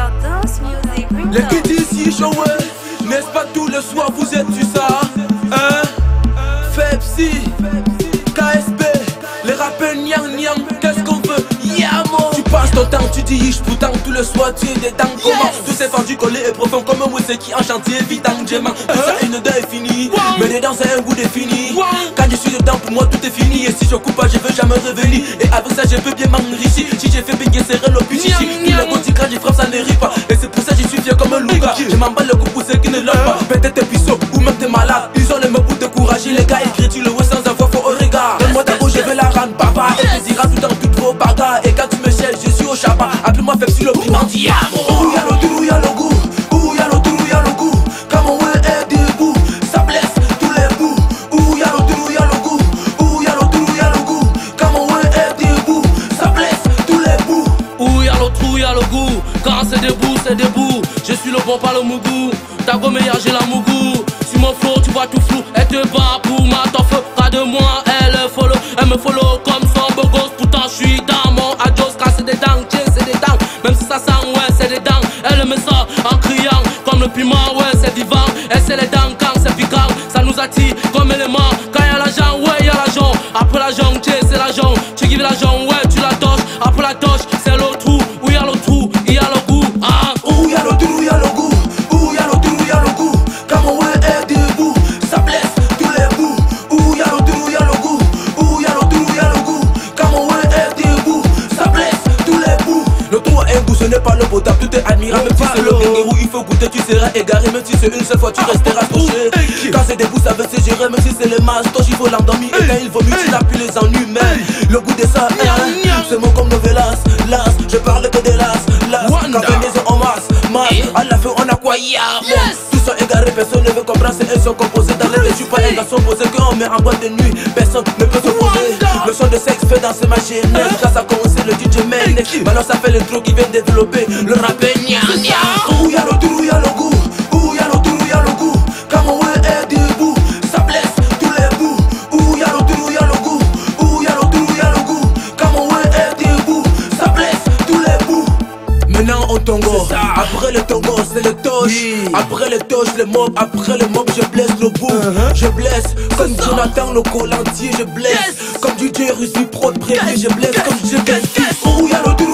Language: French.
Les kids ici, show, n'est-ce pas tous les soirs vous êtes sur ça? Hein? Fepsi, KSB, les rappeurs niang niang, qu'est-ce qu'on veut? Yamo! Tu passes ton temps, tu dis pourtant tout le soir tu es des dents. Comment? Tous ces fendus collés et profonds comme un whisky qui en chantier vite en diamant. Ça une dent est finie, mais dedans c'est un goût défini. Quand je suis dedans pour moi tout est fini. Et si je coupe pas je veux jamais revenir. Et avec ça je peux bien m'enrichir. Si j'ai fait bien serrer le petit chichi. Tout le monde dit quand je frappe ça ne rit pas. Et c'est pour ça que je suis fier comme un loup. Je m'emballe le coup pour ceux qui ne l'ont pas. Peut-être t'es puceau ou même t'es malade. Ils ont les mains pour décourager les gars. Écris tu le vois sans avoir faux au regard. Donne-moi ta bouche je vais la rendre papa. Et tu diras tout dans toutes vos bagarres. Et quand tu me cherches je suis au chapas. Appelle-moi Fepsi le prix d'Andiamo. Où y'a le tour, y'a le goût. Où y'a le tour, y'a le goût. Comme on est debout, ça blesse tous les bouts. Où y'a le tour, y'a le goût. Où y'a le tour, y'a le goût. Comme on est debout, ça blesse tous les bouts. Où y'a le trou, y'a le goût. Quand c'est debout, c'est debout. Je suis le bon, pas le mougou. Ta goméa, j'ai la mougou. Sur mon flow, tu vois tout flou. Elle te bat pour ma toffe. Pas de moi, elle follow. Elle me follow comme son beau gosse. Pourtant, je suis dans mon adios. Quand c'est des dents, tiens, c'est des dents. Même si ça sent, ouais, c'est des dents. Elle me sort en criant comme le piment, ouais, c'est vivant. Elle c'est les dents quand c'est piquant. Ça nous attire comme élément. Quand y'a l'argent, ouais, y'a l'argent. Après l'argent, tiens, c'est l'argent. Tu gives l'argent, ouais, tu la toches. Après la toche, c'est le trou. Où y'a le trou, il y a le goût. Ah. Où y'a le trou, y'a le goût. Où y'a le trou, y'a le goût. Comme on est debout, ça blesse tous les bouts. Où y'a le trou, y'a le goût. Où y'a le trou, y'a le goût. Comme on est debout, ça blesse tous les bouts. Le trou a un goût, ce n'est pas le potable, tout est admirable. Même si c'est le kangourou, il faut goûter, tu seras égaré. Même si c'est une seule fois, tu resteras touché. Quand c'est debout, ça veut se gérer. Même si c'est le mastoche, il faut l'endormir. Et quand il vomit, tu n'as plus les ennuis. Mais le goût de ça, c'est mon comme novelas. Las, je parle que de las. Quand venaison en masse, à la fin on a quoi? Tous sont égarés, personne ne veut comprendre. C'est elles sont composées dans les régions. Pas un garçon posé qu'on met en boîte de nuit. Personne ne peut s'opposer. Le son de sexe fait danser ma jeunesse. Quand ça commence le DJ Mane. Maintenant ça fait l'intro qui vient développer le rappel. Où y'a le trou, y'a le goût. Où y'a le trou, y'a le goût. Comme on est debout, ça blesse tous les bouts. Où y'a le trou, y'a le goût. Où y'a le trou, y'a le goût. Comme on est debout, ça blesse tous les bouts. Maintenant on tongo, après le tongo c'est le toche. Après le toche le mob, après le mob je blesse le bout. Je blesse comme Jonathan le colantier, je blesse comme DJ Russie pro de prévu, je blesse comme je blesse. Où y'a le trou.